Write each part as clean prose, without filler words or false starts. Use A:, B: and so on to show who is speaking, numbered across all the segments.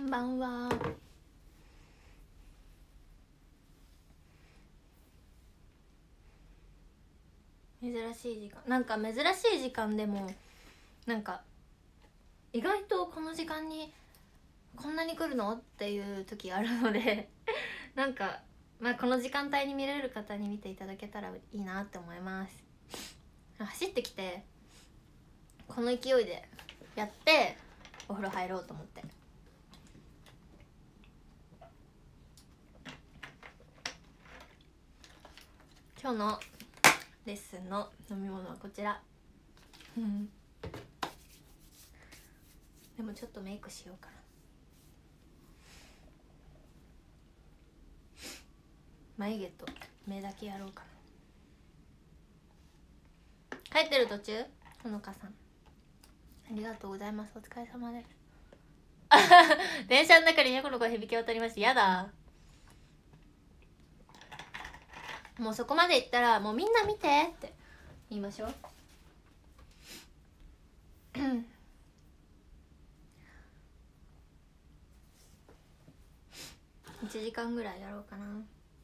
A: んばんは。珍しい時間、なんか珍しい時間でもなんか意外とこの時間にこんなに来るのっていう時あるのでなんかまあこの時間帯に見れる方に見ていただけたらいいなって思います。走ってきてこの勢いでやってお風呂入ろうと思って。今日のレッスンの飲み物はこちらでもちょっとメイクしようかな。眉毛と目だけやろうかな。帰ってる途中、ほのかさんありがとうございます。お疲れ様です電車の中に猫の声響き渡りました。やだ、もうそこまで行ったらもうみんな見てって言いましょう1時間ぐらいやろうかな。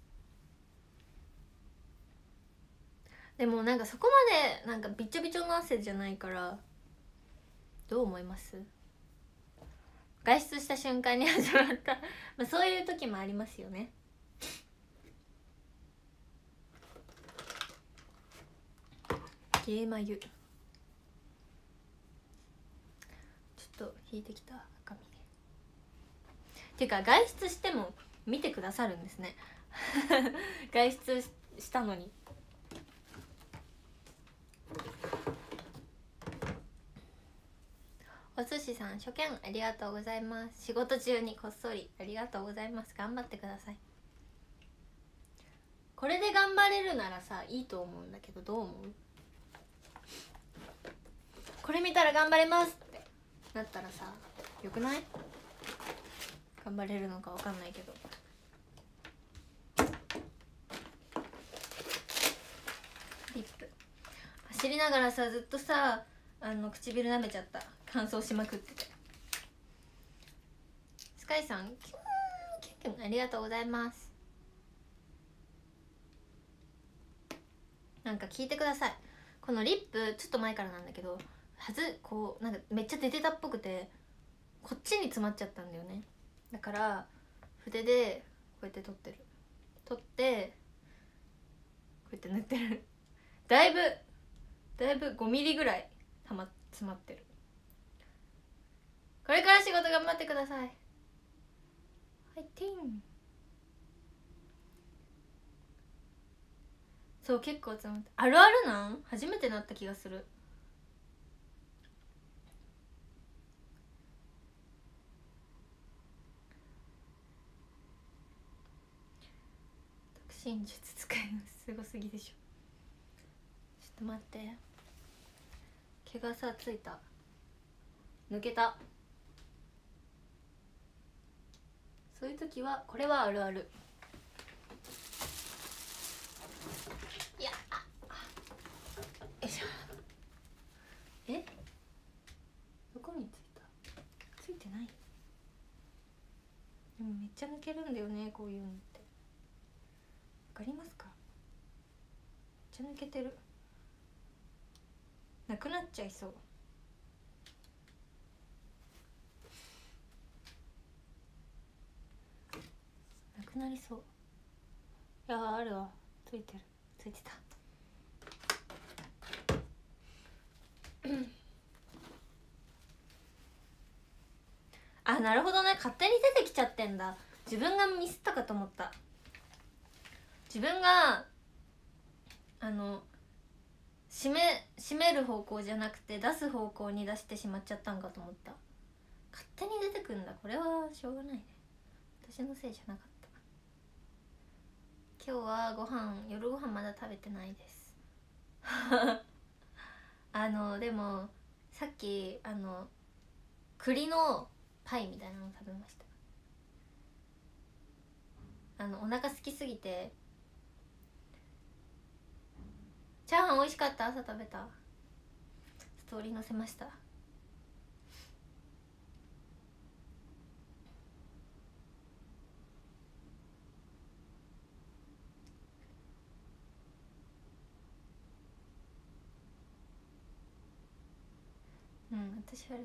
A: でもなんかそこまでなんかびちょびちょの汗じゃないから、どう思います？外出した瞬間に始まったまあそういう時もありますよね。ゲーマユちょっと引いてきた赤みっていうか、外出しても見てくださるんですね外出したのに。お寿司さん初見ありがとうございます。仕事中にこっそりありがとうございます。頑張ってください。これで頑張れるならさいいと思うんだけど、どう思う？これ見たら頑張れますってなったらさよくない？頑張れるのかわかんないけど。リップ走りながらさずっとさ唇舐めちゃった。乾燥しまくってて。スカイさんキュンキュンキュンありがとうございます。なんか聞いてください。このリップちょっと前からなんだけど、こうなんかめっちゃ出てたっぽくてこっちに詰まっちゃったんだよね。だから筆でこうやって取ってこうやって塗ってるだいぶ5ミリぐらい詰まってる。これから仕事頑張ってください。はいティン。そう結構詰まって、あるあるなん初めてなった気がする。特進術使いのすごすぎでしょ。ちょっと待って、毛がさついた、抜けた。そういう時はこれはあるある。いやよいしょ。えどこについた？ついてない。でもめっちゃ抜けるんだよねこういうのって。わかりますか？めっちゃ抜けてる。なくなっちゃいそう。なくなりそう。いやあるわ、ついてたあ、なるほどね、勝手に出てきちゃってんだ。自分がミスったかと思った。自分が閉める方向じゃなくて出す方向に出してしまっちゃったんかと思った。勝手に出てくんだ。これはしょうがないね。私のせいじゃなかった。今日は夜ご飯まだ食べてないですでもさっき栗のパイみたいなの食べました。お腹空きすぎて。チャーハン美味しかった。朝食べた。ストーリー載せました。 私悪くなかった。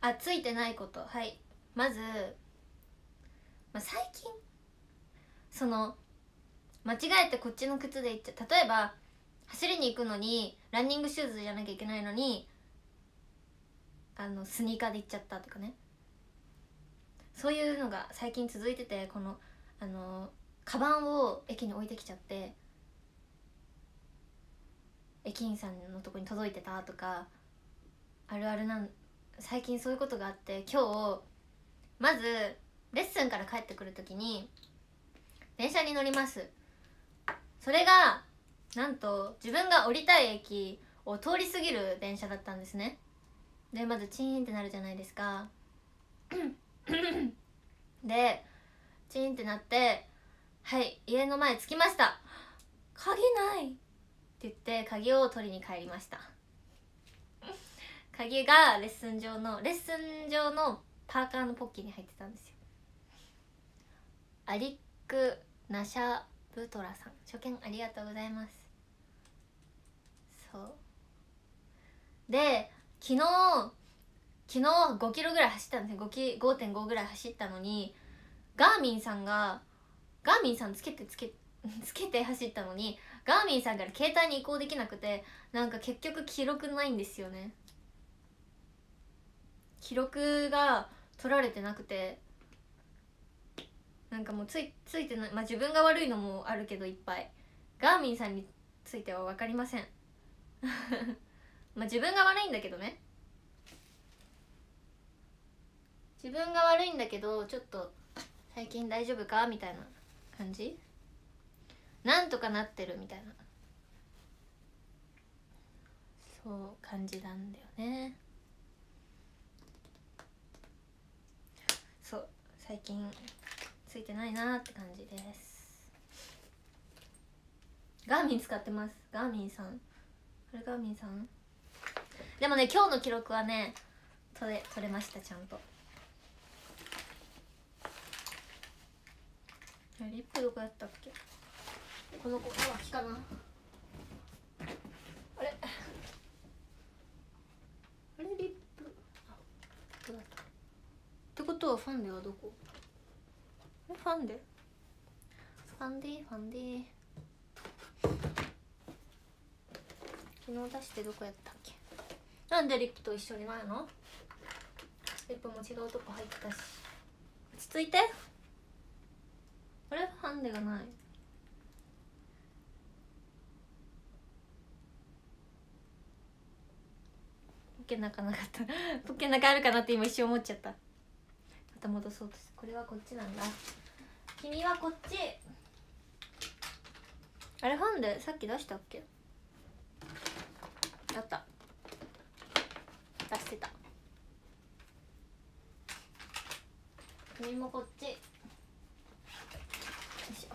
A: あ、ついてないこと。はい、まず、最近その間違えてこっちの靴で行っちゃう。例えば走りに行くのにランニングシューズじゃなきゃいけないのにスニーカーで行っちゃったとかね、そういうのが最近続いてて、このカバンを駅に置いてきちゃって駅員さんのとこに届いてたとか、あるある最近そういうことがあって、今日まずレッスンから帰ってくる時に電車に乗ります。それがなんと自分が降りたい駅を通り過ぎる電車だったんですね。でまずチーンってなるじゃないですかでチーンってなって、はい家の前着きました、鍵ないって言って鍵を取りに帰りました。鍵がレッスン上のパーカーのポッキーに入ってたんですよ。アリック・ナシャブトラさん、初見ありがとうございます。そうで昨日5キロぐらい走ったんですよ。5.5 ぐらい走ったのに、ガーミンさんつけて走ったのに、ガーミンさんから携帯に移行できなくて、なんか結局記録ないんですよね。記録が取られてなくて、なんかもうついてない。自分が悪いのもあるけど、いっぱいガーミンさんについては分かりません自分が悪いんだけどね、自分が悪いんだけど、ちょっと最近大丈夫かみたいな感じ、なんとかなってるみたいな、そう感じなんだよね。そう最近ついてないなって感じです。ガーミン使ってます。ガーミンさん、これガーミンさんでもね、今日の記録はね取れました、ちゃんと。リップどこやったっけ、この子脇かな、あれリップ、どうだったってことは、ファンデはどこ、ファンデ昨日出してどこやったっけ。なんでリップと一緒にないの、リップも違うとこ入ってたし。落ち着いて、これファンデがない。ポッケの中なかったポッケの中あるかなって今一瞬思っちゃった。また戻そうとして、これはこっちなんだ、君はこっち。あれファンデさっき出したっけ、やった、出してた。君もこっち。よいしょ。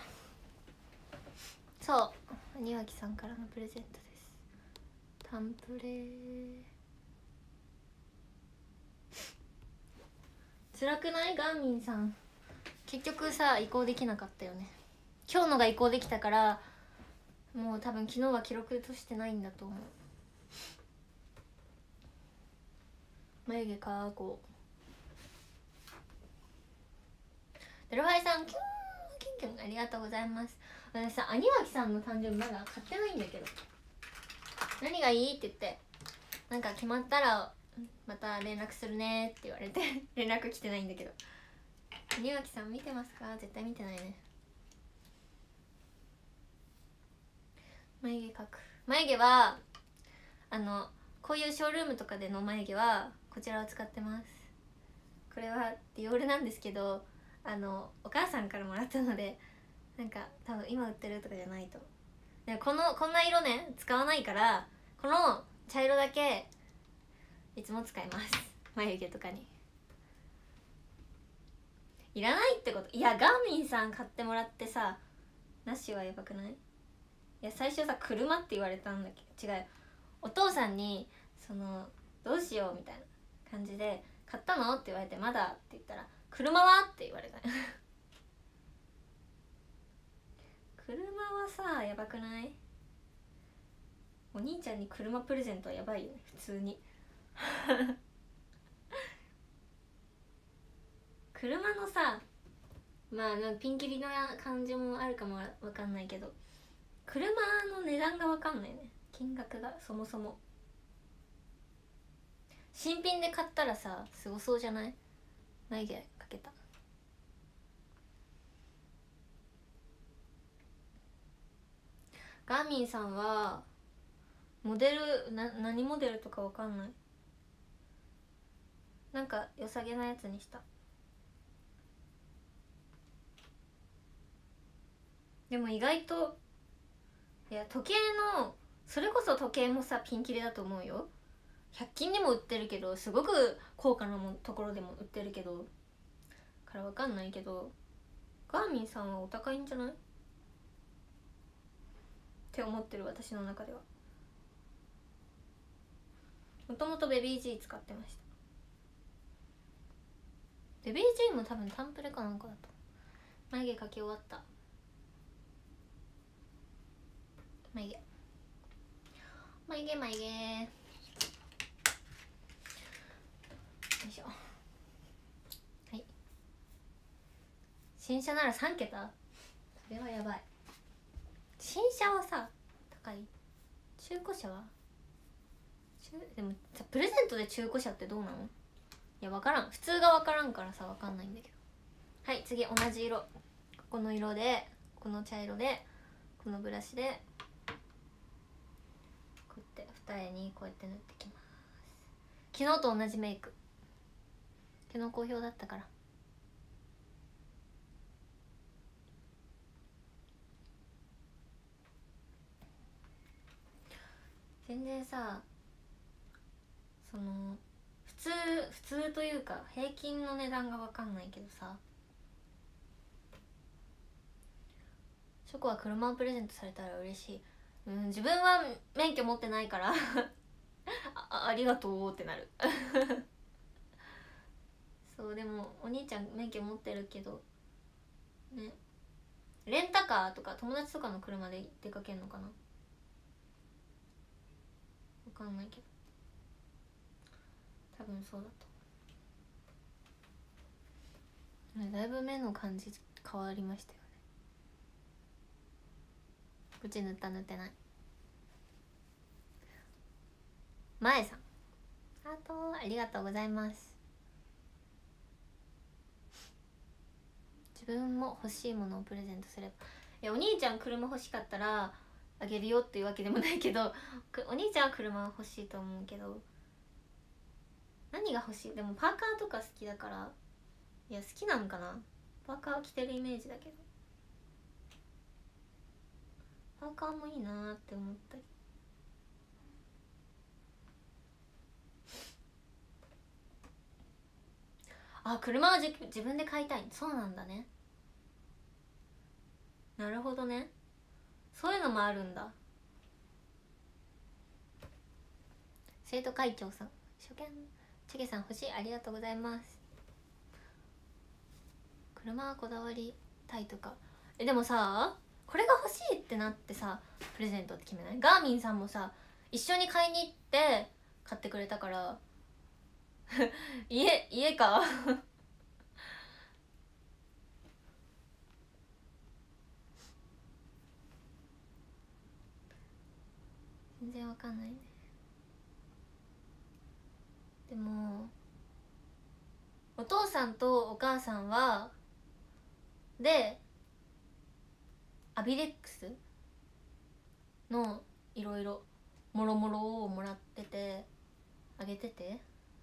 A: そう庭木さんからのプレゼントです。タンプレ辛くない？ガーミンさん結局さ移行できなかったよね。今日のが移行できたから、もう多分昨日は記録としてないんだと思う。眉毛かこう。デルファイさんキュンありがとうございます。私さ、兄脇さんの誕生日まだ買ってないんだけど、何がいいって言って、なんか決まったらまた連絡するねって言われて連絡来てないんだけど。兄脇さん見てますか？絶対見てないね。眉毛描く。眉毛はこういうショールームとかでの眉毛はこちらを使ってます。これはディオールなんですけど、お母さんからもらったので、なんか多分今売ってるとかじゃないと。でこんな色ね使わないから、この茶色だけいつも使います眉毛とかに。いらないってこと？いやガーミンさん買ってもらってさ、なしはやばくない？いや最初さ車って言われたんだけど、違う、お父さんにどうしようみたいな感じで、買ったのって言われて、まだって言ったら、車はって言われた車はさやばくない？お兄ちゃんに車プレゼントはやばいよね普通に。 車のさ、まあピンキリの感じもあるかもわかんないけど、車の値段がわかんないね、金額が。そもそも新品で買ったらさすごそうじゃない？眉毛かけた。ガーミンさんはモデル何モデルとかわかんない。なんか良さげなやつにした。でも意外と、いや時計の、それこそ時計もさピンキリだと思うよ。100均にも売ってるけど、すごく高価なところでも売ってるけどからわかんないけど、ガーミンさんはお高いんじゃないって思ってる、私の中では。もともとベビー G 使ってました。ベビー G も多分タンプレかなんかだと。眉毛描き終わった。眉毛眉毛眉毛、よいしょ。はい、新車なら3桁、それはやばい。新車はさ高い。中古車はでもさ、プレゼントで中古車ってどうなの？いや分からん、普通が分からんからさ分かんないんだけど。はい、次同じ色、ここの色で、この茶色で、このブラシでこうやって二重にこうやって塗ってきます。昨日と同じメイク、昨日好評だったから。全然さ、その普通というか平均の値段が分かんないけどさ、チョコは車をプレゼントされたら嬉しい。自分は免許持ってないからありがとうってなるそう、でもお兄ちゃん免許持ってるけどね、レンタカーとか友達とかの車で出かけるのかな、分かんないけど多分そうだと。だいぶ目の感じ変わりましたよね。口塗った塗ってない。まえさんありがとうございます。自分も欲しいものをプレゼントすれば、いやお兄ちゃん車欲しかったらあげるよっていうわけでもないけど、お兄ちゃんは車欲しいと思うけど、何が欲しい？でもパーカーとか好きだから、いや好きなんかな、パーカー着てるイメージだけど、パーカーもいいなーって思ったり。あ、車は自分で買いたい。そうなんだね。なるほどね、そういうのもあるんだ。生徒会長さん、初見チゲさん欲しい、ありがとうございます。車はこだわりたいとか、でもさ、これが欲しいってなってさプレゼントって決めない？ガーミンさんもさ一緒に買いに行って買ってくれたから家か全然わかんないね。でもお父さんとお母さんはでアビレックスのいろいろもろもろをもらっててあげてて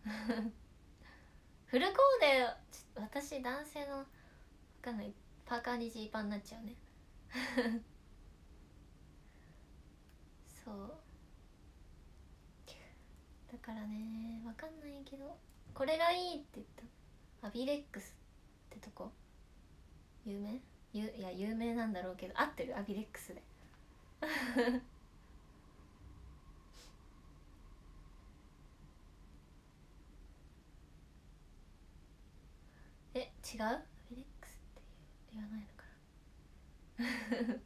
A: フルコーデ、私男性のわかんない、パーカーにジーパンになっちゃうねそうだからね、わかんないけどこれがいいって言った。アビレックスってとこ有名？いや有名なんだろうけど、合ってる？アビレックスで違う？アビレックスって言わないのかな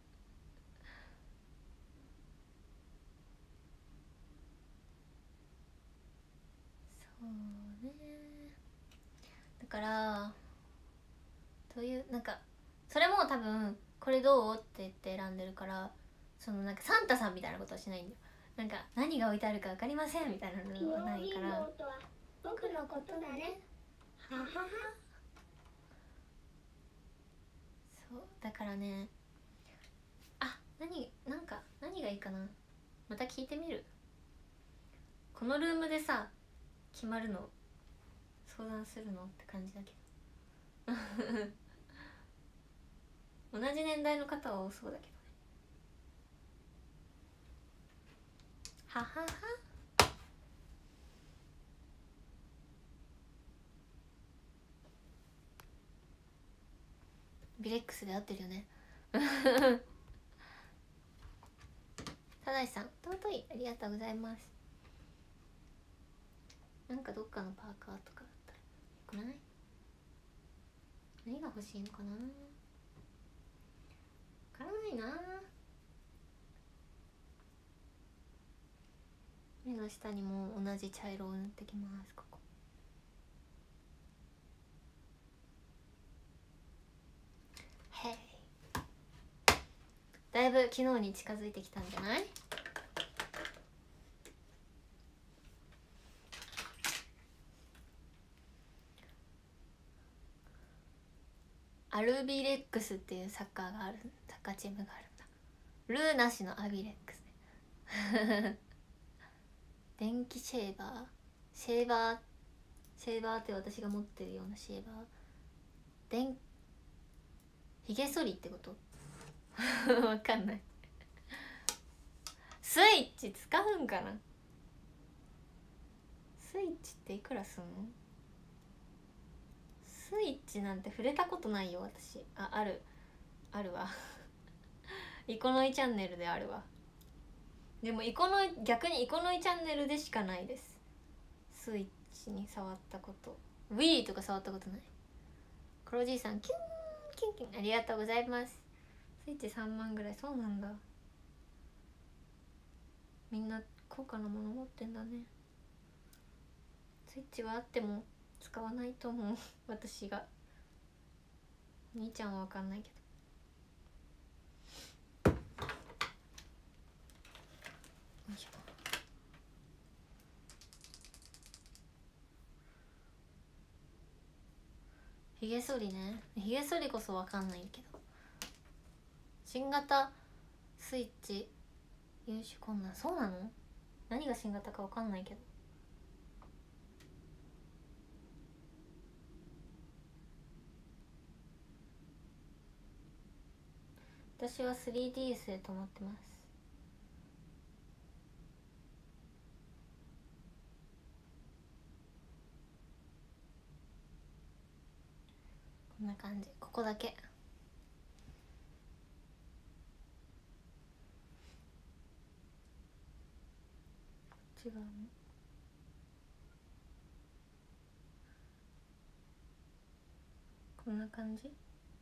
A: からどういうなんかそれも多分これどうって言って選んでるから、そのなんかサンタさんみたいなことはしないんだよ。なんか何が置いてあるか分かりませんみたいなのはないから、僕のことだねははは。そうだからね、あ、なんか何がいいかな、また聞いてみる。このルームでさ決まるの相談するのって感じだけど同じ年代の方は多そうだけどね。ははは。ビレックスで合ってるよねただしさん尊い、ありがとうございます。なんかどっかのパーカーとかだったらよくない？何が欲しいのかな、わからないな。目の下にも同じ茶色を塗ってきます。ここへい、だいぶ昨日に近づいてきたんじゃない？アルビレックスっていうサッカーチームがあるんだ。ルーなしのアビレックスね電気シェーバー、シェーバーって私が持ってるようなシェーバー、ひげ剃りってことわかんないスイッチ使うんかな。スイッチっていくらすんの？スイッチなんて触れたことないよ私。あるわイコノイチャンネルであるわ。でも逆にイコノイチャンネルでしかないです。スイッチに触ったこと。 Wii とか触ったことない。黒じいさんキュンキュンキュンありがとうございます。スイッチ3万ぐらい。そうなんだ、みんな高価なもの持ってんだね。スイッチはあっても使わないと思う私が。兄ちゃんは分かんないけど。よいしょ。ひげ剃りね、ひげ剃りこそ分かんないけど。新型スイッチ入手困難。そうなの？何が新型か分かんないけど。私は 3DS で止まってます。こんな感じ。ここだけ違うの。こんな感じ。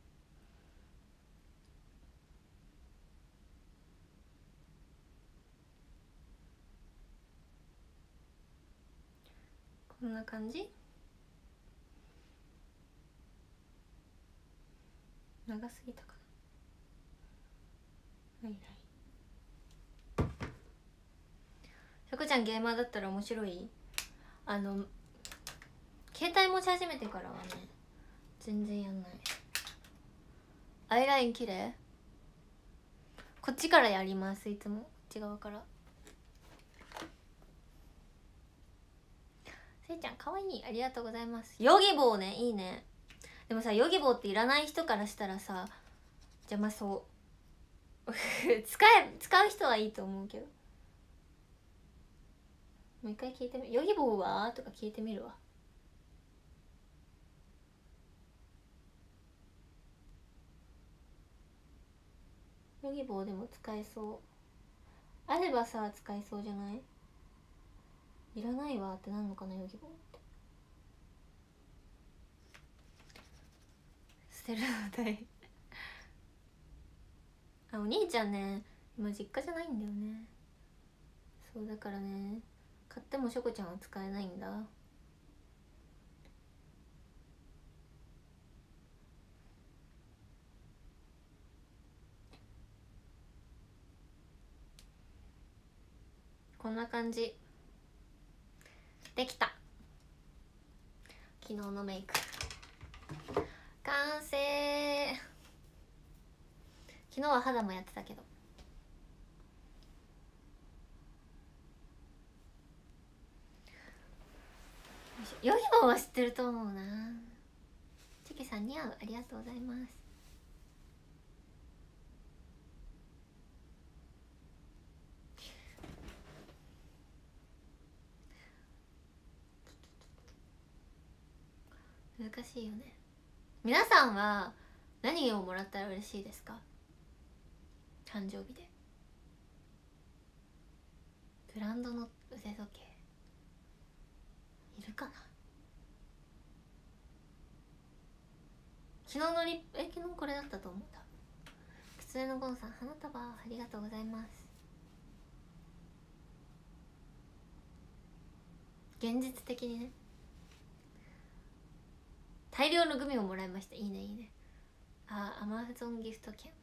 A: こんな感じ。長すぎたかな。はいはい。しょこちゃんゲーマーだったら面白い？携帯持ち始めてからはね全然やんない。アイライン綺麗？こっちからやります。いつもこっち側から。せいちゃんかわいい、ありがとうございます。ヨギボーね、いいね。でもさ、ヨギボーっていらない人からしたらさ邪魔そう使う人はいいと思うけど。もう一回聞いてみる。ヨギボーはとか聞いてみるわ。ヨギボーでも使えそう。あればさ使えそうじゃない？いらないわってなんのかな、ヨギボーって。捨てるの大あ、お兄ちゃんね今実家じゃないんだよね。そうだからね、買ってもしょこちゃんは使えないんだ。 こんな感じできた。昨日のメイク完成。昨日は肌もやってたけど、ヨギボーは知ってると思うな。チキさん似合う、ありがとうございます。難しいよね。皆さんは何をもらったら嬉しいですか？誕生日で。ブランドの腕時計いるかな。昨日の昨日これだったと思った。靴上のゴンさん、花束ありがとうございます。現実的にね。大量のグミをもらいました。いいねいいね。あ、アマゾンギフト券。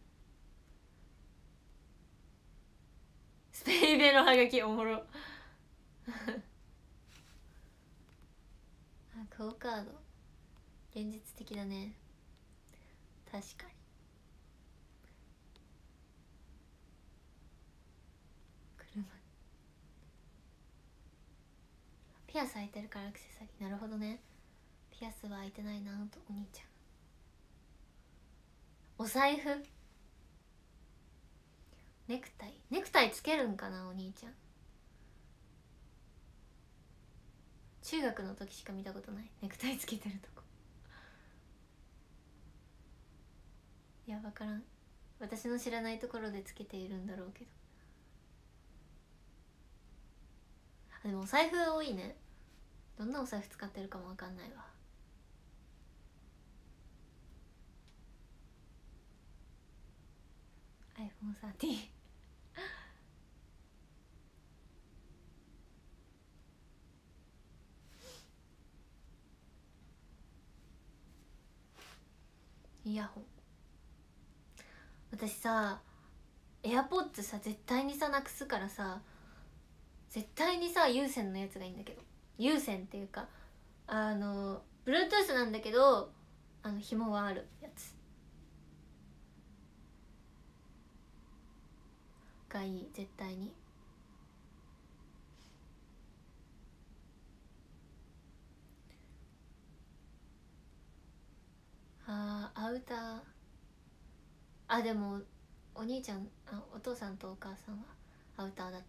A: スペイベのハガキおもろ。あ、クオカード現実的だね。確かに。車ピアス開いてるからアクセサリー。なるほどね。ピアスは開いてないなと。お兄ちゃんお財布、ネクタイつけるんかなお兄ちゃん。中学の時しか見たことないネクタイつけてるとこ。いや分からん。私の知らないところでつけているんだろうけど。でもお財布多いね。どんなお財布使ってるかも分かんないわ。iPhone13 イヤホン。私さ、AirPods さ絶対にさなくすからさ、絶対にさ有線のやつがいいんだけど。有線っていうかBluetooth なんだけど紐はあるやつがいい、絶対に。アウター、でもお兄ちゃんお父さんとお母さんはアウターだった。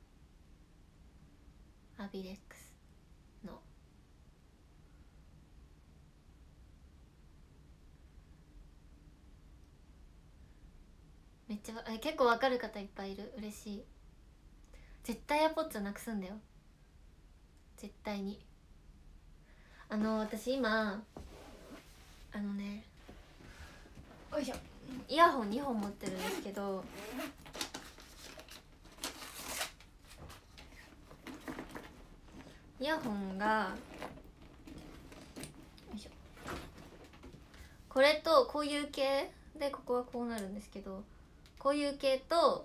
A: アビレックスのめっちゃ結構わかる方いっぱいいる。嬉しい。絶対AirPodsなくすんだよ、絶対に。私今よいしょ、イヤホン2本持ってるんですけど、イヤホンがよいしょ、これとこういう系で、ここはこうなるんですけど、こういう系と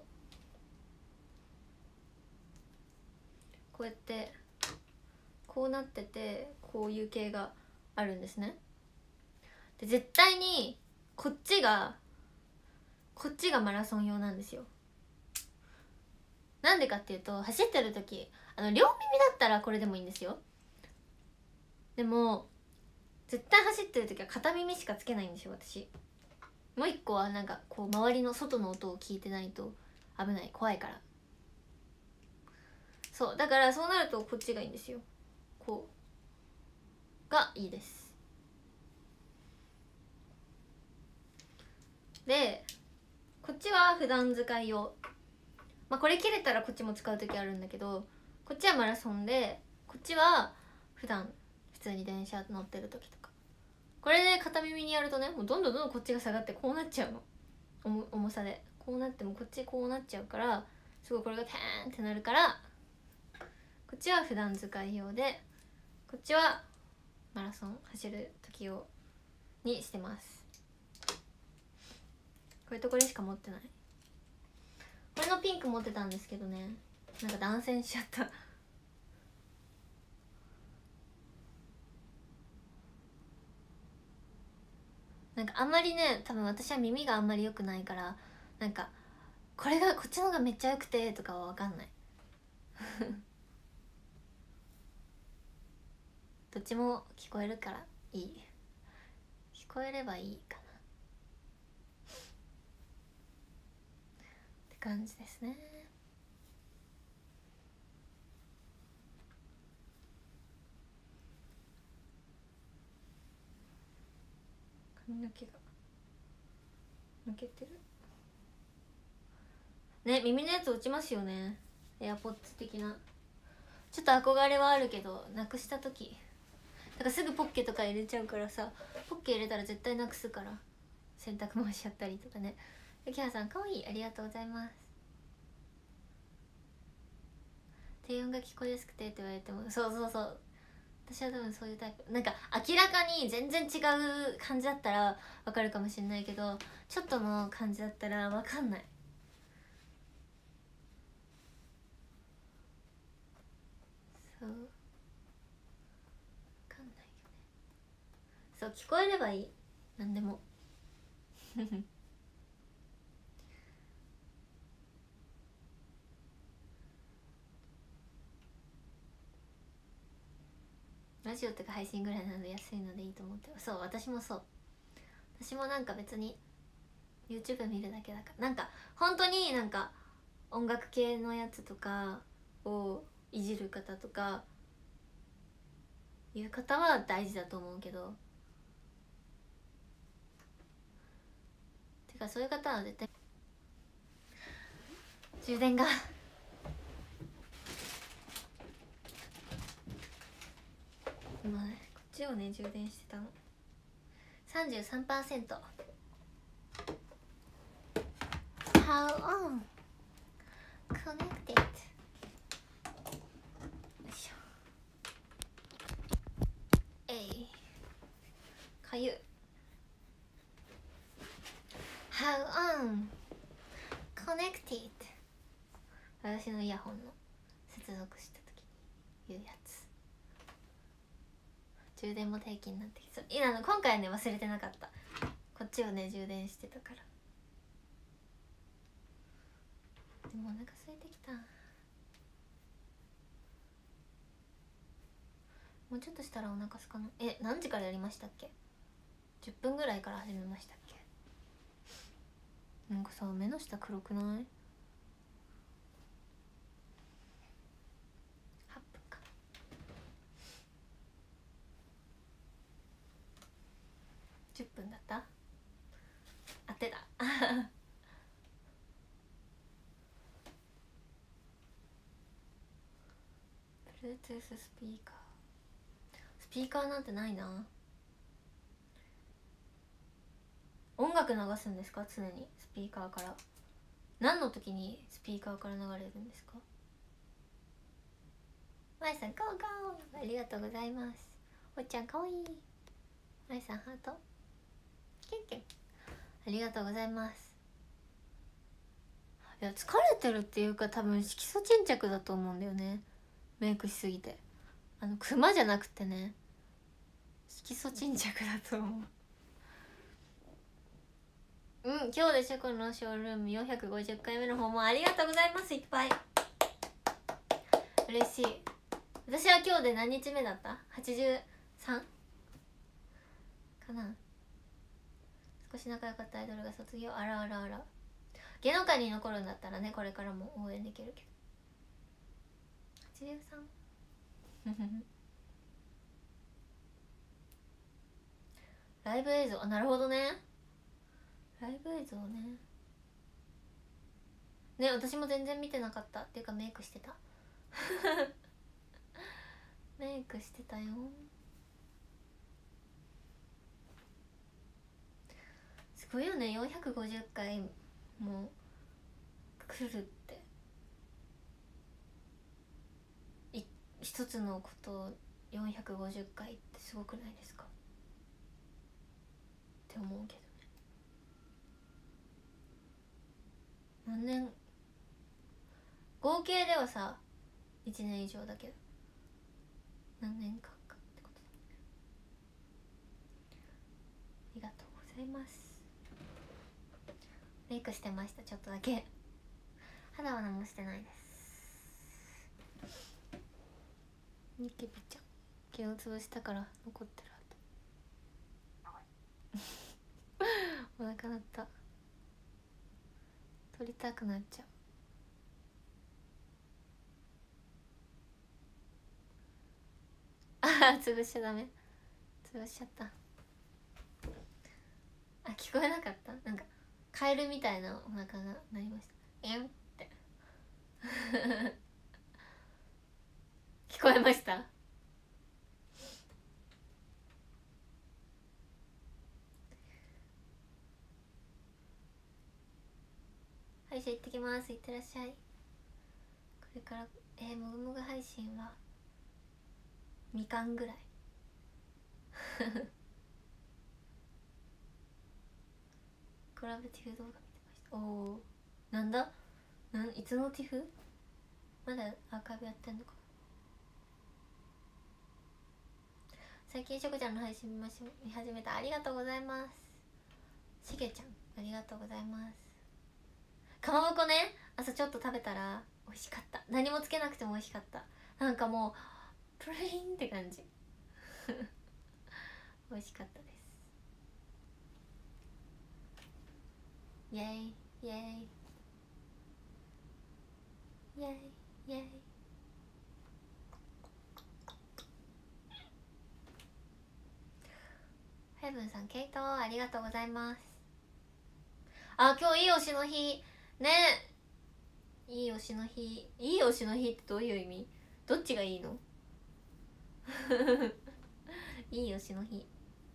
A: こうやってこうなってて、こういう系があるんですね。で絶対にこっちがマラソン用なんですよ。なんでかっていうと、走ってる時両耳だったらこれでもいいんですよ。でも絶対走ってる時は片耳しかつけないんですよ私。もう一個はなんかこう周りの外の音を聞いてないと危ない、怖いから。そうだから、そうなるとこっちがいいんですよ。こうがいいです。でこっちは普段使い用。これ切れたらこっちも使う時あるんだけど、こっちはマラソンで、こっちは普通に電車乗ってる時とか。これで片耳にやるとね、もうどんどんこっちが下がってこうなっちゃうの。重さでこうなってもこっちこうなっちゃうから、すごいこれがテーンってなるから、こっちは普段使い用で、こっちはマラソン走る時用にしてます。これとこれしか持ってない。これのピンク持ってたんですけどね、 なんか断線しちゃった。なんかあんまりね、多分私は耳があんまり良くないから、なんかこれがこっちの方がめっちゃ良くてとかは分かんないどっちも聞こえるからいい、聞こえればいいかなって感じですね。髪の毛が抜けてるね。耳のやつ落ちますよね、エアポッツ的な。ちょっと憧れはあるけど、なくした時だからすぐポッケとか入れちゃうからさ、ポッケ入れたら絶対なくすから、洗濯回しちゃったりとかね。ゆきはさんかわいい、ありがとうございます。低音が聞こえやすくてって言われても、そうそうそう、私は多分そういうタイプ。なんか明らかに全然違う感じだったらわかるかもしれないけど、ちょっとの感じだったらわかんない。そう、わかんないよね。そう、聞こえればいい、なんでもラジオとか配信ぐらいなので安いのでいいと思って。そう、私もそう。私もなんか別に YouTube 見るだけだから、なんか本当になんか音楽系のやつとかをいじる方とかいう方は大事だと思うけど、てかそういう方は絶対充電が今ね、こっちをね充電してたの 33%。 How on connected。 よいしょ、えい、かゆ。 How on connected。 私のイヤホンの接続した時に言うやつ。充電も定期になってきそう。今回はね忘れてなかった。こっちをね充電してたから。でもお腹空いてきた。もうちょっとしたらお腹すかない。何時からやりましたっけ。10分ぐらいから始めましたっけ。なんかさ、目の下黒くない？ 8 分か。10分だった。当てたBluetooth スピーカーなんてないな。音楽流すんですか、常にスピーカーから。何の時にスピーカーから流れるんですか。まいさんゴーゴー、ありがとうございます。おっちゃんかわいい。まいさんハートキュンキュン、ありがとうございます。いや疲れてるっていうか、多分色素沈着だと思うんだよね、メイクしすぎて。クマじゃなくてね、色素沈着だと思う。今日でショコのショールーム450回目の方もありがとうございます。いっぱい嬉しい。私は今日で何日目だった？ 83？ かな。少し仲良かったアイドルが卒業。あらあらあら。芸能界に残るんだったらね、これからも応援できるけど。83 ライブ映像、なるほどね、ライブ映像ね。ね、私も全然見てなかったっていうか、メイクしてたメイクしてたよ。すごいよね、450回も来るって。一つのことを450回ってすごくないですかって思うけどね。何年、 合計ではさ1年以上だけど何年間かってことだ。ありがとうございます。メイクしてました、ちょっとだけ。肌は何もしてないです。ニキビちゃん毛を潰したから残ってるお腹鳴った。取りたくなっちゃう。あ潰しちゃダメ。潰しちゃった。あ聞こえなかった。なんかカエルみたいなお腹が鳴りました。えんって聞こえました。歯医者行ってきます。行ってらっしゃい。これからもぐもぐ配信はみかんぐらいコラボティフ動画見てました。おおなんだいつのティフ？まだアーカイブやってんのか。最近しょこちゃんの配信見始めた。ありがとうございます。しげちゃんありがとうございます。かまぼこね、朝ちょっと食べたら美味しかった。何もつけなくても美味しかった。なんかもうプリンって感じ美味しかったです。イエイイエイイエイイエイ。ヘブンさんケイトありがとうございます。あ今日いい推しの日ね。いい推しの日。いい推しの日ってどういう意味？どっちがいいのいい推しの日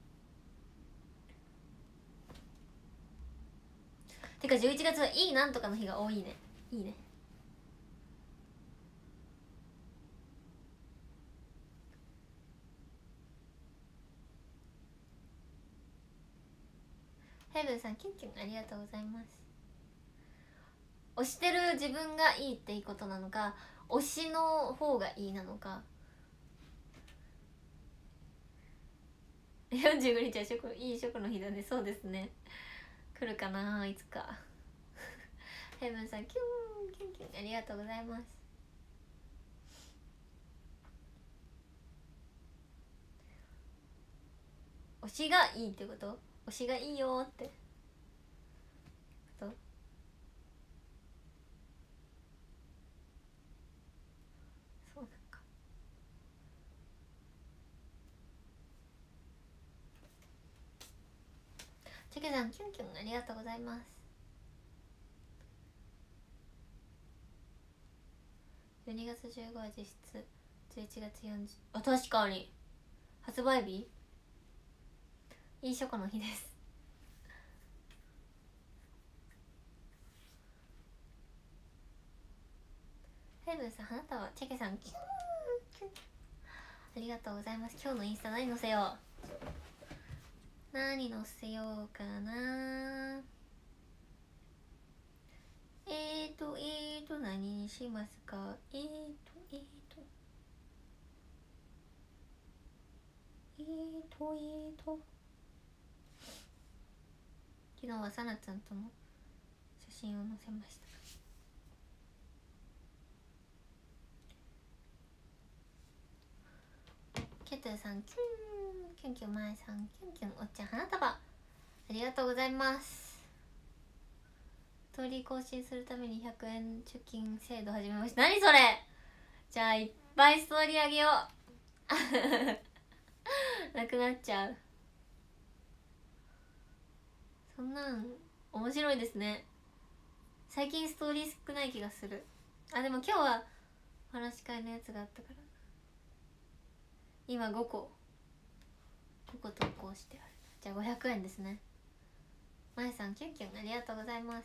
A: てか11月はいいなんとかの日が多いね。いいね。ヘブンさんキュンキュンありがとうございます。推してる自分がいいっていいことなのか、推しの方がいいなのか。45日はいい食の日だね。そうですね。来るかないつかヘブンさんキュンキュンキュンありがとうございます。推しがいいってこと？推しがいいよってことそうなんか。チェケさんキュンキュンありがとうございます。12月15日実質11月40。あ確かに発売日いいショコの日です。ヘイブンさん花束チェケさんキュンキュンありがとうございます。今日のインスタ何載せよう。何載せようかな。何にしますか。昨日はさなちゃんとの写真を載せました。ケトゥさんキュンキュンキュンまえさんキュンキュンおっちゃん花束ありがとうございます。ストーリー更新するために100円貯金制度始めました。何それ。じゃあいっぱいストーリーあげようなくなっちゃう。そんなん面白いですね。最近ストーリー少ない気がする。あでも今日はお話し会のやつがあったから今5個投稿してある。じゃあ500円ですね。まえさんキュンキュンありがとうございます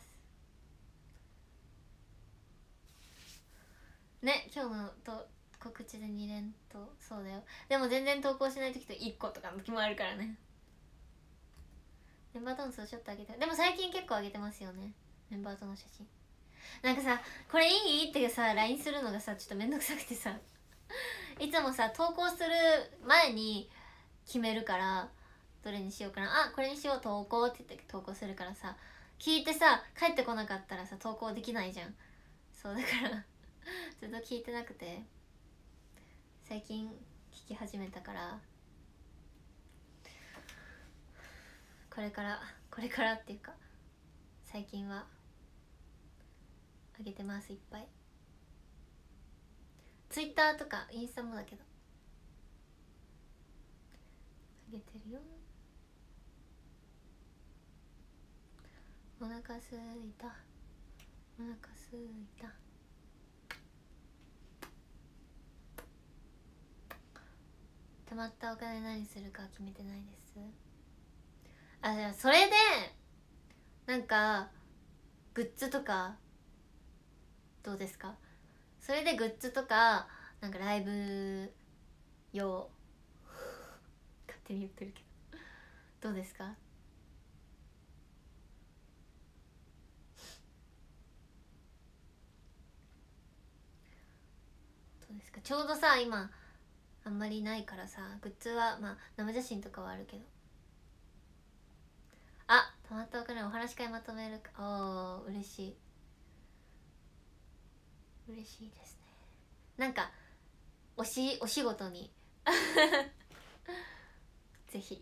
A: ね。今日のと告知で2連とそうだよ。でも全然投稿しない時と1個とかの時もあるからね。メンバーとのツーショットあげて。でも最近結構あげてますよねメンバーとの写真。 なんかさこれいいってさ LINE するのがさちょっとめんどくさくてさいつもさ投稿する前に決めるからどれにしようかな、あこれにしよう投稿って言って投稿するからさ、聞いてさ帰ってこなかったらさ投稿できないじゃん。そうだからずっと聞いてなくて最近聞き始めたから、これからっていうか最近はあげてます。いっぱい Twitter とかインスタもだけどあげてるよ。お腹すいたお腹すいた。たまったお金何するか決めてないです。あ、じゃあそれでなんかグッズとかどうですか。それでグッズとかなんかライブ用勝手に言ってるけどどうですか。どうですか。ちょうどさ今あんまりないからさ、グッズはまあ生写真とかはあるけど、あたまったお金お話し会まとめるか。おー嬉しい嬉しいですね。なんかお仕事にぜひ。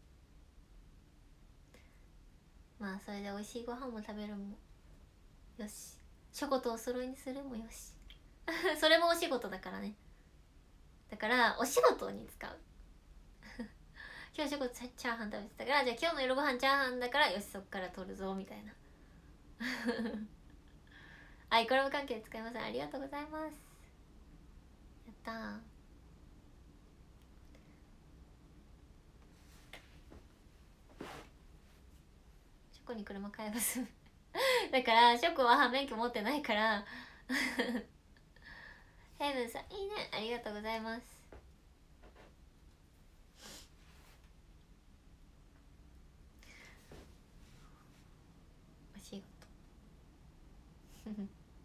A: まあそれで美味しいご飯も食べるもよし、書庫とお揃いにするもよしそれもお仕事だからね。だからお仕事に使う今日チャーハン食べてたから、じゃあ今日の夜ご飯チャーハンだからよしそっから取るぞみたいなはい、コラボ関係使いません。ありがとうございます。やったー。ショコに車買えば済むだからショコは免許持ってないからヘイブンさんいいね、ありがとうございます。お仕事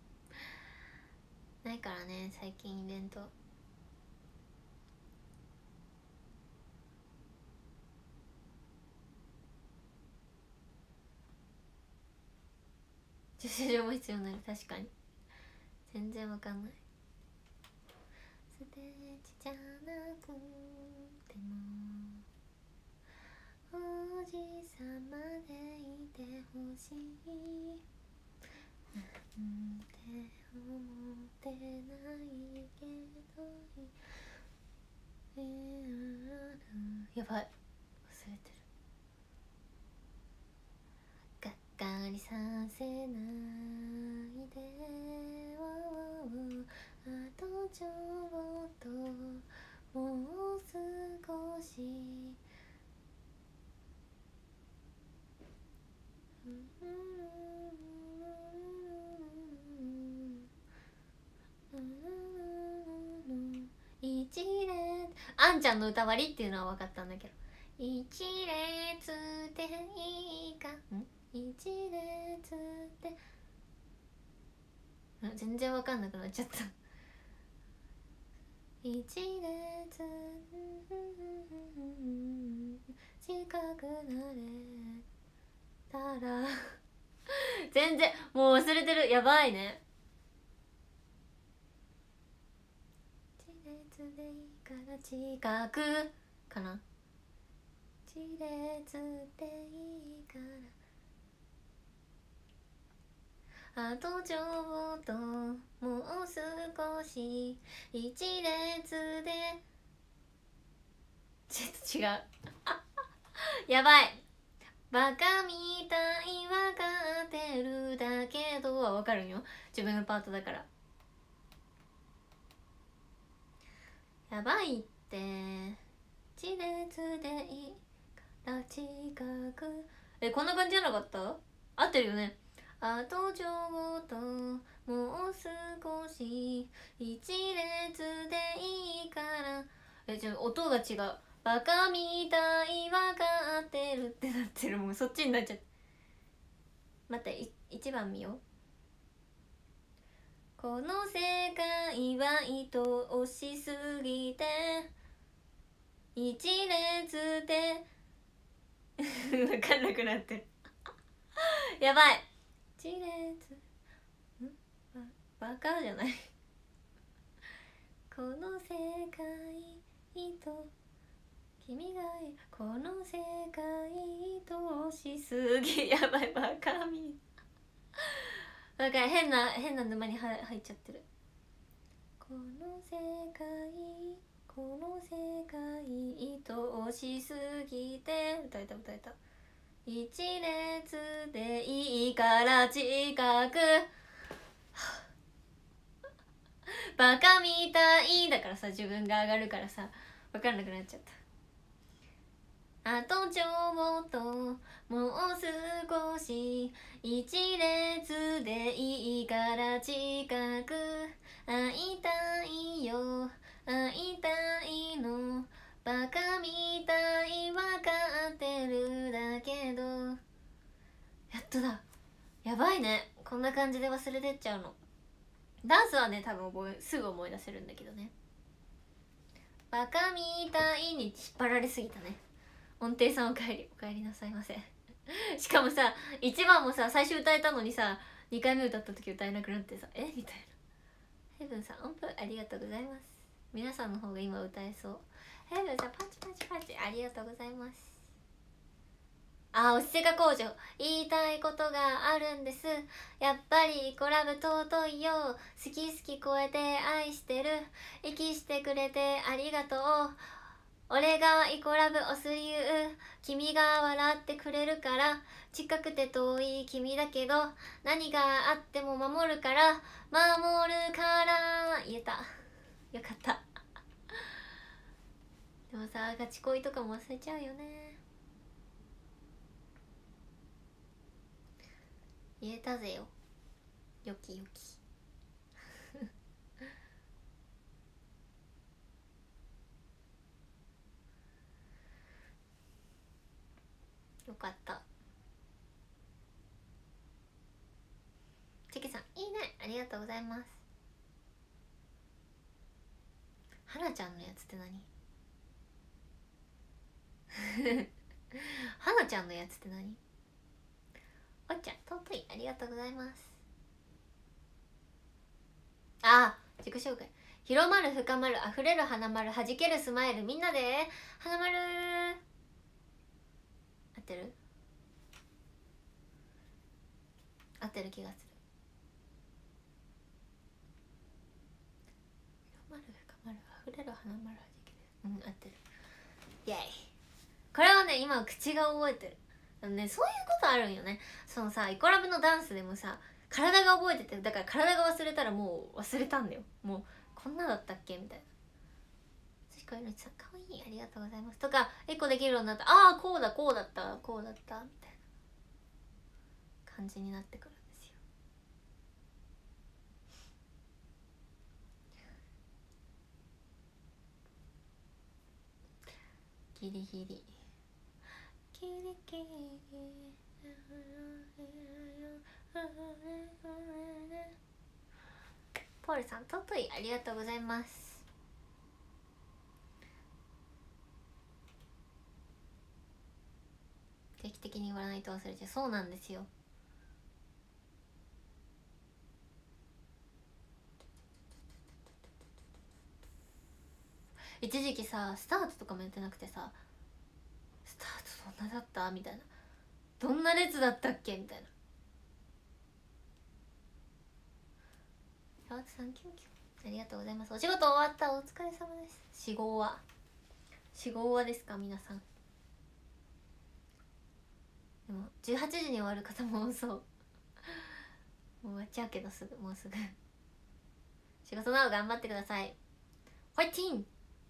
A: ないからね最近イベント。駐車場も必要になる。確かに全然わかんない。ステージじゃなくても王子様でいてほしいなんて思ってないけどやばい忘れてる。がっかりさせないであとちょっともう少し一列あんちゃんの歌割りっていうのは分かったんだけど、一列でいいか一列で全然分かんなくなっちゃった一列近くなれたら全然もう忘れてる。やばいね。一列でいいから近くかな。一列でいいからあとちょっともう少し一列でちょっと違うやばい。バカみたいわかってるだけどはわかるんよ自分のパートだから。やばいって一列でいいから近くこんな感じじゃなかった？合ってるよね。あとちょっともう少し一列でいいから音が違う。バカみたいわかってるってなってる。もうそっちになっちゃって。待って1番見よう。 この世界は愛しすぎて一列で分かんなくなってるやばい一列バカじゃないこの世界と君がこの世界としすぎやばいバカみだから変な沼に入っちゃってるこの世界としすぎて歌えた一列でいいから近くバカみたいだからさ自分が上がるからさ分かんなくなっちゃったあとちょっともう少し一列でいいから近く会いたいよ会いたいのバカみたい分かってるだけどやっとだやばいねこんな感じで忘れてっちゃうのダンスはね多分すぐ思い出せるんだけどねバカみたいに引っ張られすぎたね音程さんおかえりなさいませしかもさ1番もさ最初歌えたのにさ2回目歌った時歌えなくなってさみたいなヘブンさん音符ありがとうございます皆さんの方が今歌えそうヘブンさんパチパチパチありがとうございますおしせか工場言いたいことがあるんですやっぱりイコラブ尊いよ好き超えて愛してる息してくれてありがとう俺がイコラブ押す理由君が笑ってくれるから近くて遠い君だけど何があっても守るから言えたよかったでもさガチ恋とかも忘れちゃうよね言えたぜよよきよきよかったチェケさんいいねありがとうございますはなちゃんのやつって何はなちゃんのやつって何おっちゃん尊いありがとうございます自己紹介広まる深まる溢れる花丸弾けるスマイルみんなで花丸合ってる合ってる気がする広まる深まる溢れる花丸弾ける合ってるイエイこれはね今口が覚えてるそういうことあるんよねそのさイコラブのダンスでもさ体が覚えててだから体が忘れたらもう忘れたんだよもうこんなだったっけみたいなしかいのちさんかわいいありがとうございますとか1個できるようになったこうだったみたいな感じになってくるんですよギリギリポールさん尊いありがとうございます定期的に言わないと忘れちゃうそうなんですよ一時期さスタートとかもやってなくてさスタートどんなだったみたいなどんな列だったっけみたいな山田さんキュンキュンありがとうございますお仕事終わったお疲れ様です4号はですか皆さんでも18時に終わる方も多そうもう終わっちゃうけどもうすぐ仕事など頑張ってくださいファイティン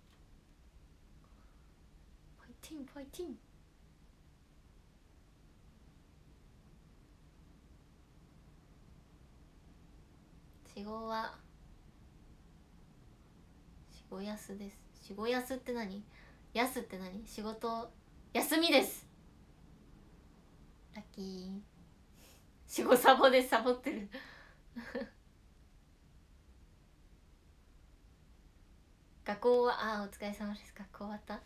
A: 4号は4号休です4号休って何休って何仕事休みですラッキー4号サボですサボってる学校はお疲れ様です。学校終わった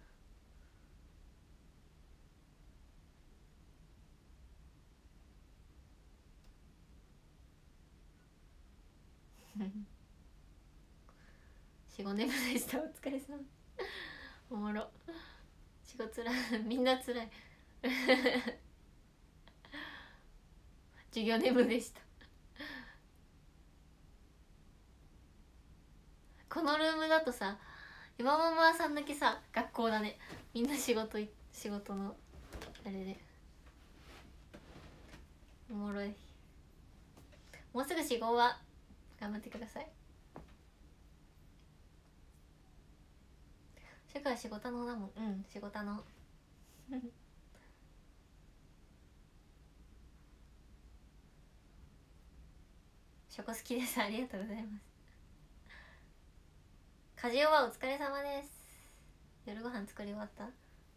A: 4、5年目でした。お疲れ様おもろ。仕事つらいみんなつらい授業眠でした。このルームだとさ、今ママさんだけさ学校だね。みんな仕事のあれでおもろい。もうすぐ4、5は頑張ってください。それから仕事のだもん。仕事のチョコ好きです。ありがとうございます。家事はお疲れ様です。夜ご飯作り終わった？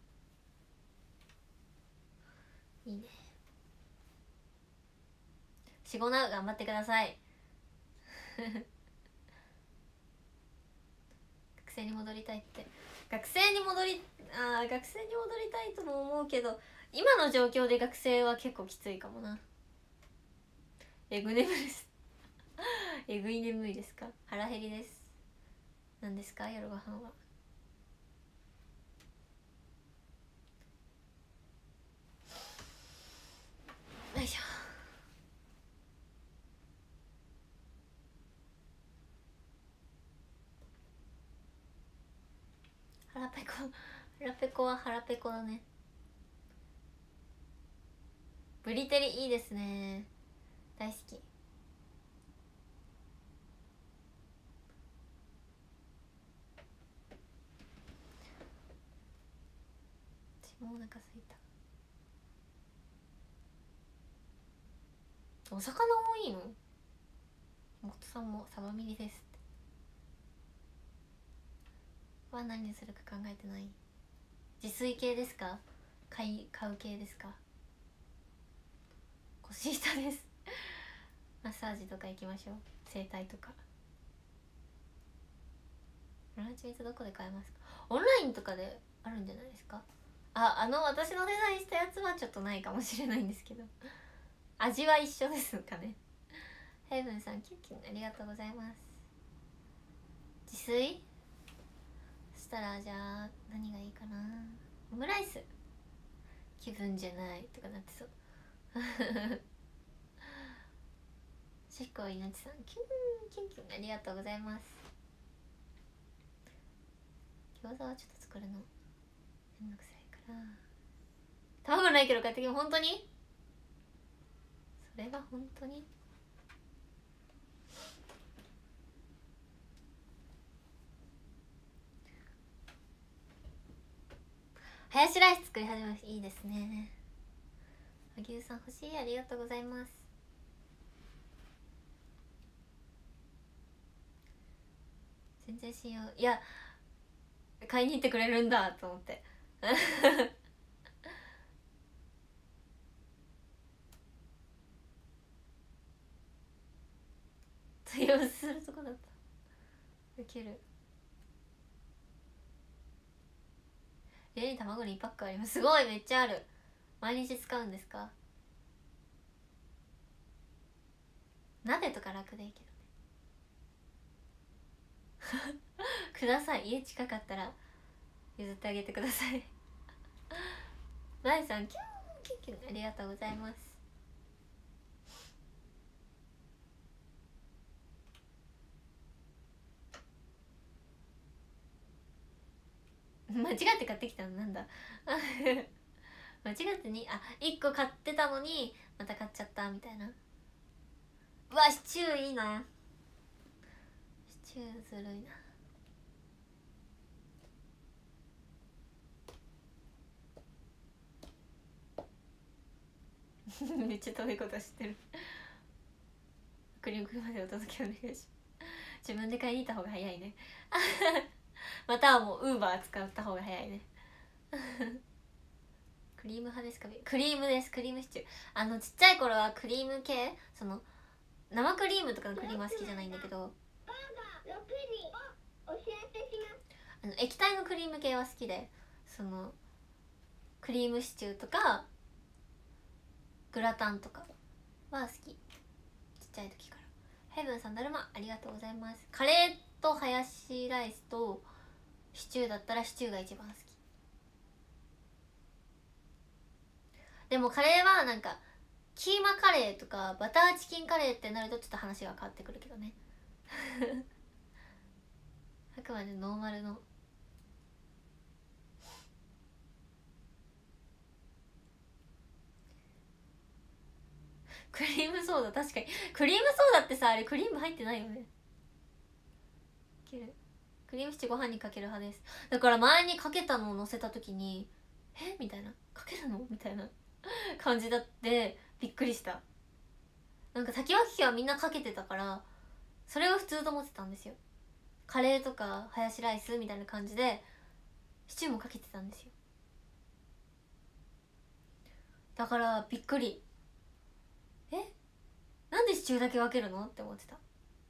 A: いいね。4、5な頑張ってください学生に戻りたいって。学生に戻りたいとも思うけど、今の状況で学生は結構きついかもな。えぐ眠いですえぐい眠いですか？腹減りです。何ですか夜ご飯は？よいしょ。腹ペコは腹ペコだね。ブリテリいいですね。大好き。私もお腹すいた。お魚多いの？もことさんもサバミリですっては何にするか考えてない？自炊系ですか？買う系ですか？腰痛ですマッサージとか行きましょう。整体とか。ランチミツどこで買えますか？オンラインとかであるんじゃないですか？私のデザインしたやつはちょっとないかもしれないんですけど味は一緒ですかね。ヘイブンさんキュンキュンありがとうございます。自炊そしたらじゃあ何がいいかな。オムライス。気分じゃないとかなってそうしっこいなちさんキュンキュンキュンありがとうございます。餃子はちょっと作るのめんどくさいから卵ないけど買ってきて。本当にそれは本当にハヤシライス作り始めました。いいですね。和牛さん欲しい。ありがとうございます。全然信用いや買いに行ってくれるんだと思って通用するとこだった。ウケる。家に卵2パックあります。すごいめっちゃある。毎日使うんですか？鍋とか楽でいいけどねください。家近かったら譲ってあげてくださいまえさんキュンキュンキュンありがとうございます。間違って買ってきたのなんだ間違って1個買ってたのにまた買っちゃったみたいな。うわシチューいいな。シチューずるいなめっちゃ遠いこと知ってるクリームまでお届けお願いします。自分で買いに行った方が早いねまたはもうウーバー使った方が早いねクリーム派ですか？クリームです。クリームシチュー。ちっちゃい頃はクリーム系生クリームとかのクリームは好きじゃないんだけど。 液体のクリーム系は好きで、そのクリームシチューとかグラタンとかは好き、ちっちゃい時から。ヘブンさん、だるまありがとうございます。カレーとハヤシライスとシチューだったらシチューが一番好き。でもカレーはなんかキーマカレーとかバターチキンカレーってなるとちょっと話が変わってくるけどねあくまでノーマルの。クリームソーダ、確かにクリームソーダってさ、あれクリーム入ってないよね。クリームシチューご飯にかける派です。だから前にかけたのを乗せた時にえみたいな、かけるのみたいな感じだってびっくりした。なんか滝脇家はみんなかけてたからそれが普通と思ってたんですよ。カレーとかハヤシライスみたいな感じでシチューもかけてたんですよ。だからびっくり、なんでシチューだけ分けるのって思ってた。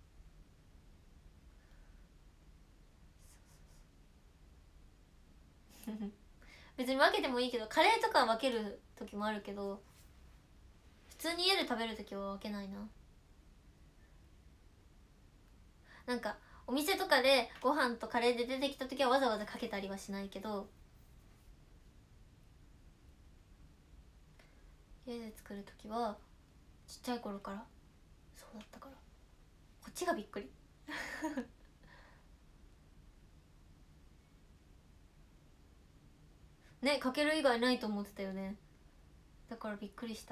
A: 別に分けてもいいけど、カレーとかは分ける時もあるけど普通に家で食べる時は分けないな。なんかお店とかでご飯とカレーで出てきた時はわざわざかけたりはしないけど、家で作る時はちっちゃい頃からそうだったからこっちがびっくりね、かける以外ないと思ってたよね。だからびっくりした。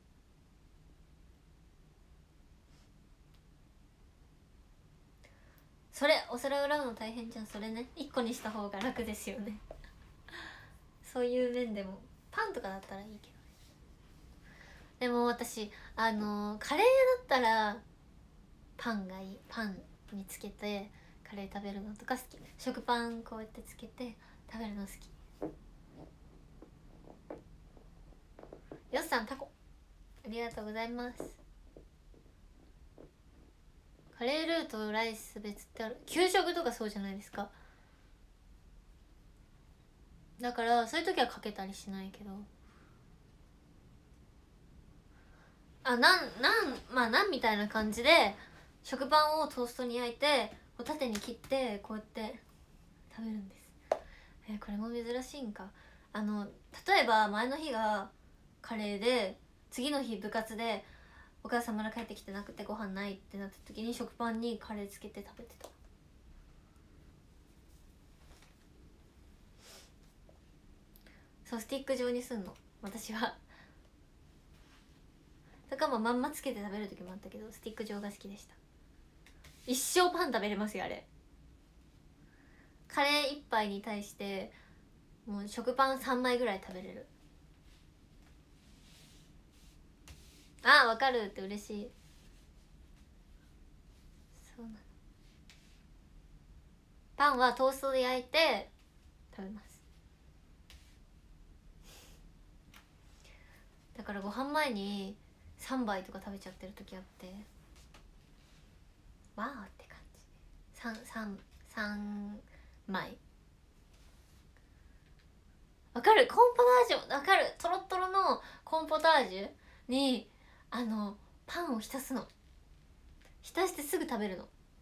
A: それお皿洗うの大変じゃん。それね、1個にした方が楽ですよねそういう面でもパンとかだったらいいけどね。でも私カレーだったらパンがいい。パンにつけてカレー食べるのとか好き。食パンこうやってつけて食べるの好き。よっさん、タコありがとうございます。カレールーとライス別ってある。給食とかそうじゃないですか。だからそういう時はかけたりしないけど、ナンみたいな感じで食パンをトーストに焼いてこう縦に切ってこうやって食べるんです。これも珍しいんか。例えば前の日がカレーで次の日部活でお母さんまだ帰ってきてなくてご飯ないってなった時に食パンにカレーつけて食べてた。そう、スティック状にすんの私はだからまんまつけて食べる時もあったけどスティック状が好きでした。一生パン食べれますよあれ。カレー1杯に対してもう食パン3枚ぐらい食べれる。あ、わかるって嬉しい。そうなの。パンはトーストで焼いて食べます。だからご飯前に3杯とか食べちゃってる時あって、わーって感じ。3枚わかる。コーンポタージュわかる。トロットロのコーンポタージュにパンを浸すの。浸してすぐ食べるの。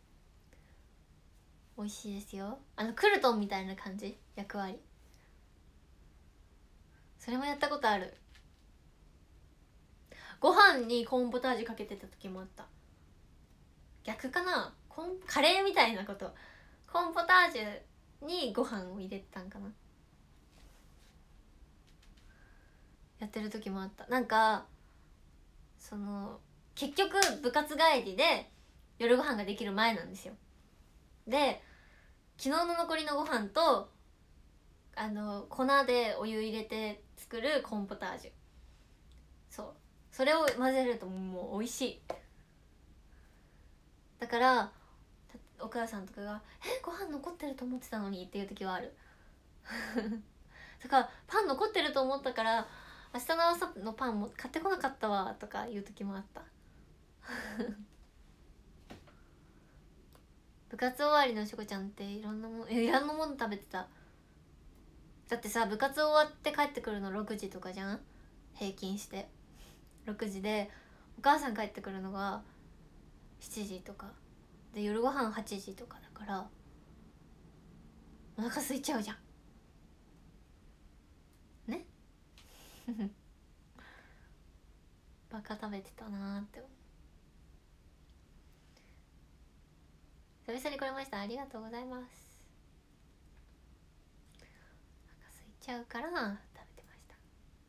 A: 美味しいですよ。クルトンみたいな感じ、役割。それもやったことある。ご飯にコーンポタージュかけてた時もあった。逆かな、カレーみたいなこと。コーンポタージュにご飯を入れてたんかな。やってる時もあった。なんか結局部活帰りで夜ご飯ができる前なんですよ。で昨日の残りのご飯と粉でお湯入れて作るコーンポタージュ、それを混ぜるともう美味しい。だからお母さんとかが「ご飯残ってると思ってたのに」っていう時はあるだからパン残ってると思ったから明日の朝のパンも買ってこなかったわとかいう時もあった部活終わりのしょこちゃんっていろんなもの食べてた。だってさ、部活終わって帰ってくるの6時とかじゃん、平均して6時で、お母さん帰ってくるのが7時とかで、夜ご飯8時とかだからお腹空いちゃうじゃんね。バカ食べてたなーって思う。久々に来れました、ありがとうございます。お腹空いちゃうから食べてました。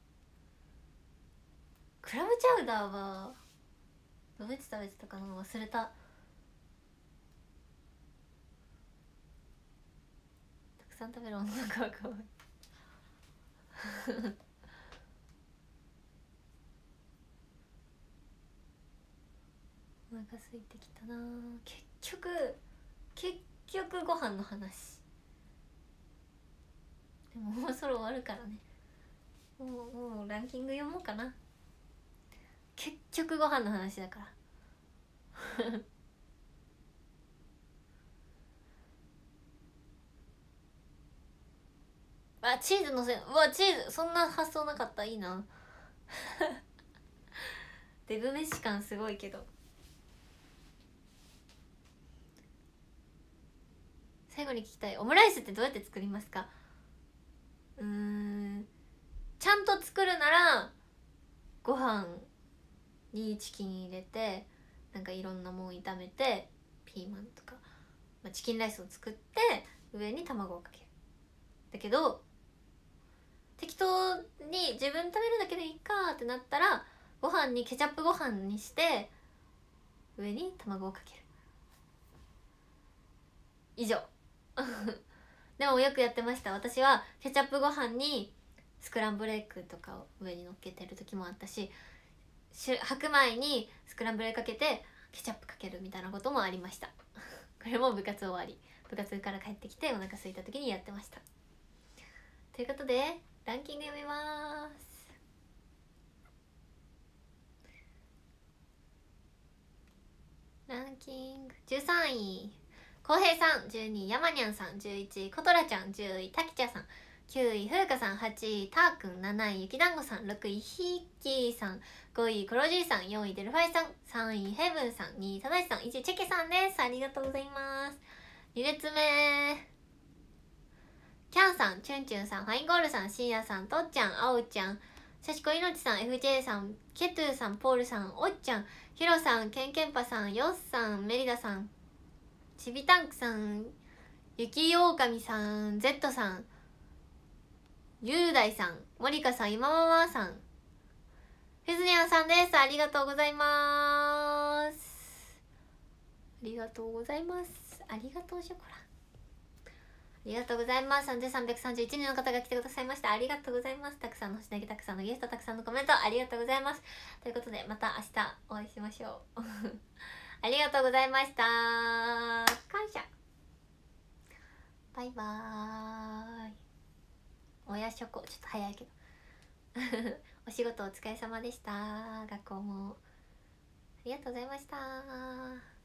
A: クラムチャウダーはどうやって食べてたかな、忘れた。たくさん食べる女の子は可愛い。お腹空いてきたな。結局ご飯の話。でももうそろ終わるからね。もうランキング読もうかな。結局ご飯の話だからあ、チーズのせ、うわ、チーズ、そんな発想なかった。いいなデブ飯感すごいけど。最後に聞きたい、オムライスってどうやって作りますか？ちゃんと作るならご飯にチキン入れて、なんかいろんなもん炒めて、ピーマンとか、チキンライスを作って上に卵をかける。だけど適当に自分食べるだけでいいかってなったら、ご飯にケチャップご飯にして上に卵をかける。以上でもよくやってました。私はケチャップご飯にスクランブルエッグとかを上に乗っけてる時もあったし、白米にスクランブルかけてケチャップかけるみたいなこともありましたこれも部活終わり、部活から帰ってきてお腹空いた時にやってました。ということでランキング読みます。ランキング13位こうへいさん、12位やまにゃんさん、11位ことらちゃん、10位たきちゃさん、9位ふうかさん、8位たーくん、7位ゆきだんごさん、6位ひっきーさん、5位コロジーさん、4位デルファイさん、3位ヘブンさん、2位ただしさん、1位チェケさんです。ありがとうございます。2列目キャンさん、チュンチュンさん、ファインゴールさん、しんやさん、とっちゃん、あおちゃん、しゃしこいのちさん、FJ さん、ケトゥーさん、ポールさん、おっちゃん、ヒロさん、ケンケンパさん、ヨッさん、メリダさん、ちびタンクさん、ゆきおおかみさん、Z さん、ゆうだいさん、モリカさん、今ママさん、フェズニャンさんです。ありがとうございます。ありがとうございます。ありがとうショコラ。ありがとうございます。3331人の方が来てくださいました。ありがとうございます。たくさんの星投げ、たくさんのゲスト、たくさんのコメントありがとうございます。ということでまた明日お会いしましょうありがとうございました。感謝。バイバーイ。親ショコちょっと早いけどお仕事お疲れ様でした。学校もありがとうございました。